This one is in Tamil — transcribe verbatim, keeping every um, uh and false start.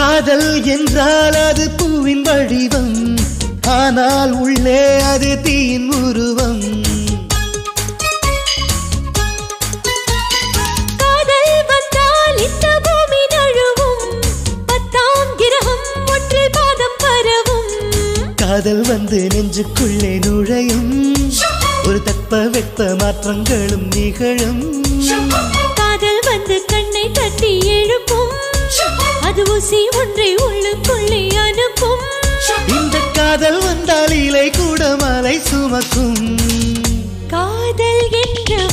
காதல் என்றால் அது பூவின் வடிவம், ஆனால் உள்ளே அது தீயின் உருவம். காதல் வந்தால் இந்த பூமி நழுவும், பத்தாம் கிரகம் ஒன்றில் பாதம் பரவும். காதல் வந்து நெஞ்சுக்குள்ளே நுழையும், ஒரு தட்ப வெப்ப மாற்றங்களும் நிகழும். காதல் வந்து கண்ணை தட்டி எழுப்பும், அது ஊசி ஒன்றை உள்ளுக்குள்ளே அனுப்பும். இந்த காதல் வந்தால் இலை கூட மலை சுமக்கும். காதல் என்ற